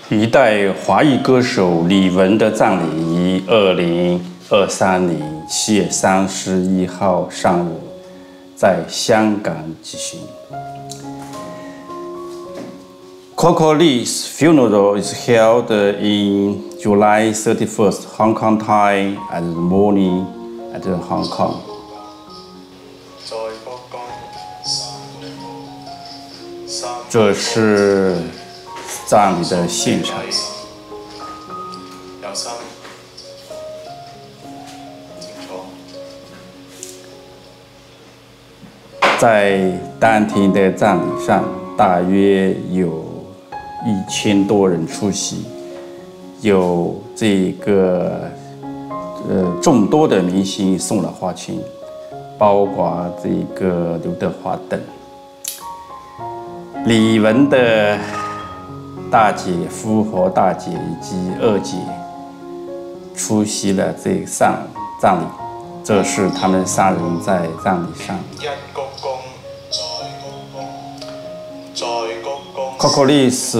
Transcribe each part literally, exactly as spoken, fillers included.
一代华裔歌手李玟的葬礼于二零二三年七月三十一号上午在香港举行。Coco Lee's funeral is held in July thirty-first Hong Kong time at the morning at Hong Kong. 这是葬礼的现场。在当天的葬礼上，大约有一千多人出席，有这个呃众多的明星送了花圈，包括这个刘德华等。李玟的大姐夫和大姐以及二姐出席了这丧葬礼，这是他们三人在葬礼上。Coco Lee's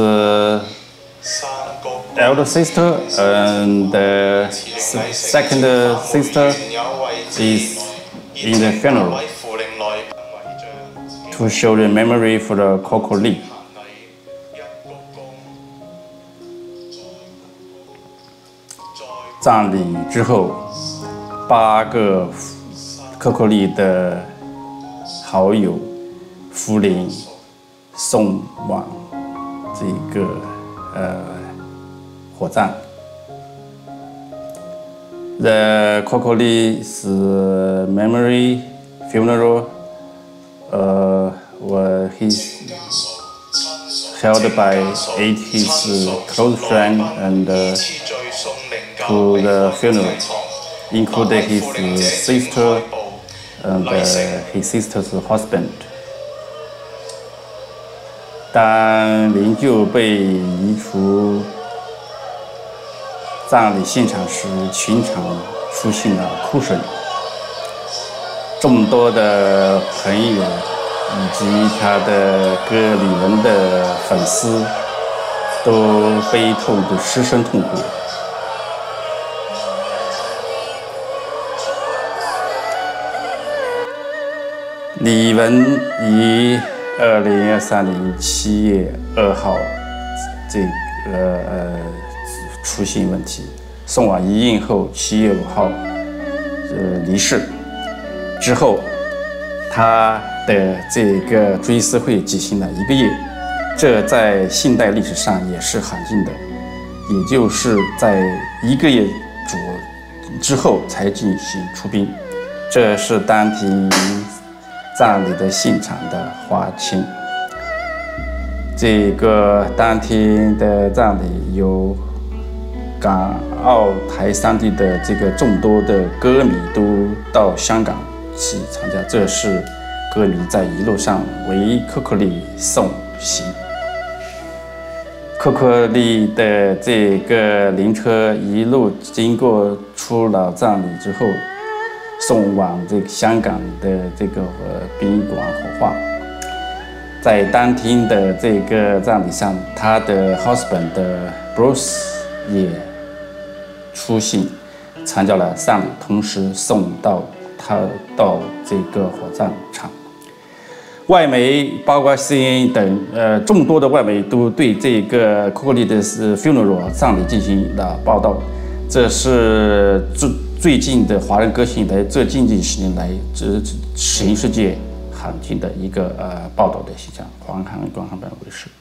elder sister and the second sister is in the funeral to show the memory for the Coco Lee. 葬礼之后，八个Coco Lee的好友福临送往这个呃火葬。The Coco Lee's memory funeral uh, was his held by eight his close friends and uh, to the funeral, including his sister and uh, his sister's husband. 当灵柩被移出葬礼现场时，全场出现了哭声。众多的朋友以及他的歌李玟的粉丝都悲痛的失声痛哭。李玟于二零二三年七月二号这个呃出现问题，送往医院后，七月五号呃离世。之后，他的这个追思会举行了一个月，这在现代历史上也是罕见的，也就是在一个月左之后才进行出殡。这是当天葬礼的现场的花圈。这个当天的葬礼有港澳台三地的这个众多的歌迷都到香港去参加，这是歌迷在一路上为Coco Lee送行。Coco Lee的这个灵车一路经过出了葬礼之后，送往这个香港的这个呃殡仪馆火化。在当天的这个葬礼上，他的 husband 的 Bruce 也出席参加了丧礼，同时送到他到这个火葬场。外媒包括 C N N 等呃众多的外媒都对这个 Coco Lee 的 funeral 葬礼进行了报道。这是最最近的华人歌星来这近几十年来，这全世界罕见的一个呃报道的现象。黄航广航版为是。